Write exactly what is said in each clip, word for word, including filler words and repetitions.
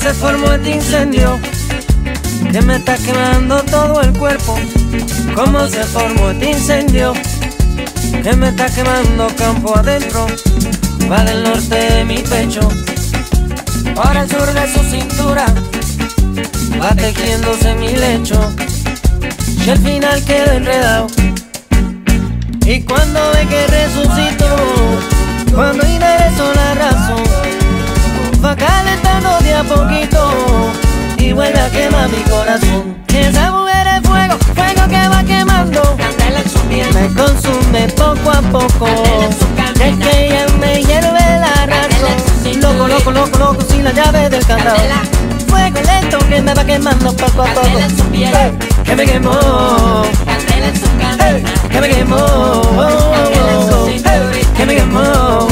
se formó este incendio que me está quemando todo el cuerpo? ¿Cómo se formó este incendio que me está quemando campo adentro? Va del norte de mi pecho, por el sur de su cintura, va tejiéndose mi lecho, y al final quedo enredado. Y cuando ve que resucito, cuando enderezo la razón, va calentando de a poquito y vuelve a quemar mi corazón. Esa mujer es fuego, fuego que va quemando, candela en su piel, me consume poco a poco. Es que ella me hierve la razón. Loco, loco, loco, loco, sin la llave del candado. Fuego lento que me va quemando poco a poco. Hey, que me quemó, hey, que me quemó, oh, hey, que me quemó.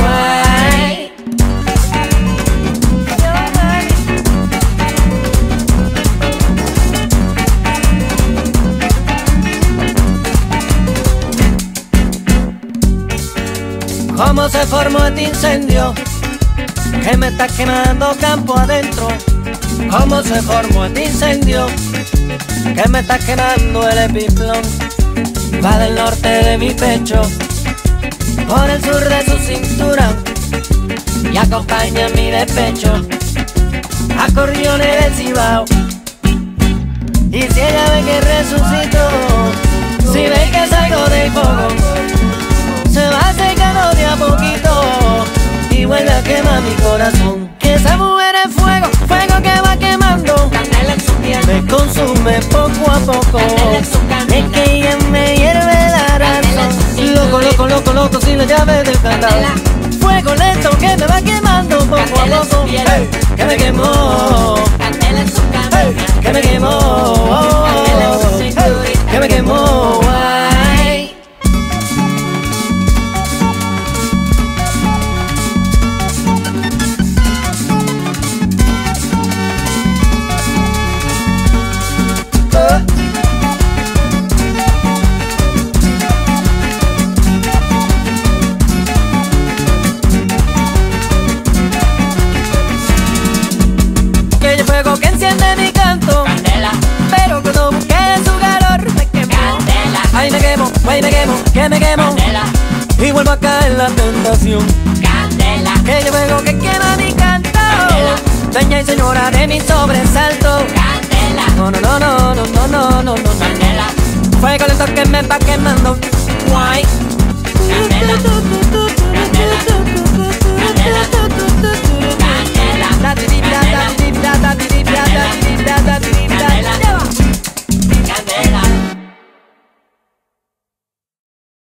¿Cómo se formó este incendio que me está quemando campo adentro? ¿Cómo se formó este incendio que me está quemando el epiplón? Va del norte de mi pecho, por el sur de su cintura, y acompaña mi despecho, acordeones del Cibao. Y si ella ve que resucito, si ve que salgo del fuego, se va secando de a poquito y vuelve a quemar mi corazón. Que esa mujer es fuego, fuego que va quemando, candela en su piel, me consume poco a poco. Es que ella me hierve la razón. Loco, loco, loco, loco, sin la llave del candado. Fuego lento que me va quemando poco a poco. Hey, que me quemó, hey, que me quemó, oh, hey, que me quemó. Que enciende mi canto, candela, pero cuando busqué su calor me quemó, candela. Ay me quemo, ay me quemo, que me quemo, candela, y vuelvo a caer en la tentación, candela. Que yo vengo que quema mi canto, candela, dueña y señora de mi sobresalto, candela. No, no, no, no, no, no, no, no, no, candela. Fuego lento que me va quemando, guay, candela.